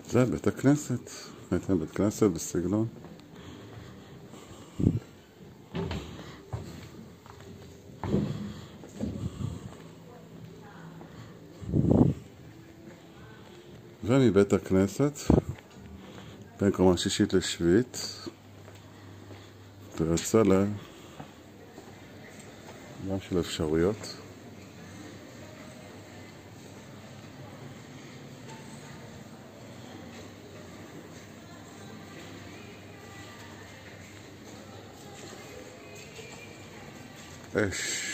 זה בית הכנסת, הייתם בית כנסת בסגנון. ומבית הכנסת, בין קומה שישית לשביעית, אתה יוצא לעולם של אפשרויות. אש.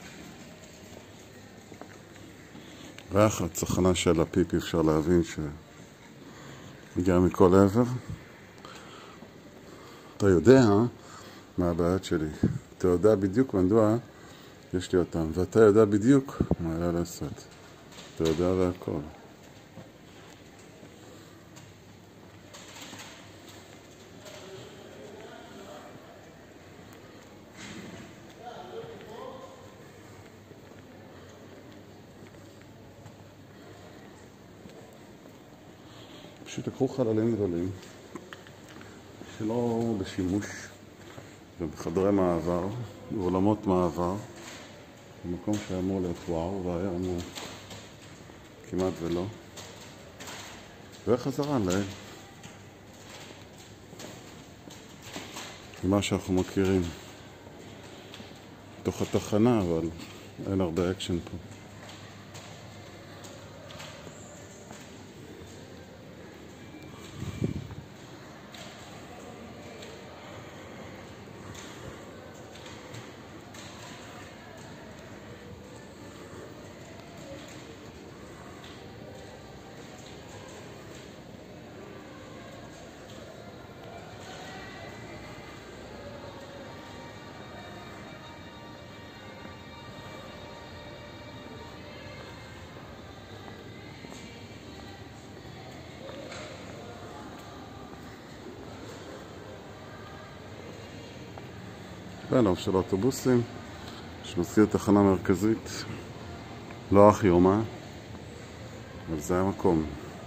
ריח הצחנה של הפיפי אפשר להבין שמגיע מכל עבר. אתה יודע מה הבעיות שלי. אתה יודע בדיוק מדוע יש לי אותם. ואתה יודע בדיוק מה היה לעשות. אתה יודע והכל. פשוט לקחו חללים גדולים שלא בשימוש ובחדרי מעבר, בעולמות מעבר, במקום שאמור להיות וואו והיה אמור כמעט ולא, וחזרה למה שאנחנו מכירים תוך התחנה, אבל אין הרבה אקשן פה. בנוף של אוטובוסים שמזכיר תחנה מרכזית, לא הכי יומה, אבל זה המקום.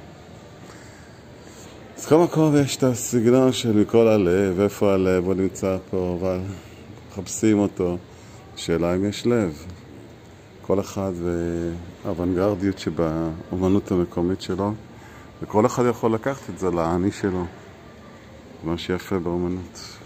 אז כל מקום יש את הסגנון של מכל הלב, איפה הלב, הוא נמצא פה, אבל מחפשים אותו. שאלה אם יש לב. כל אחד והאוונגרדיות שבאמנות המקומית שלו, וכל אחד יכול לקחת את זה לעני שלו. מה שיפה באמנות.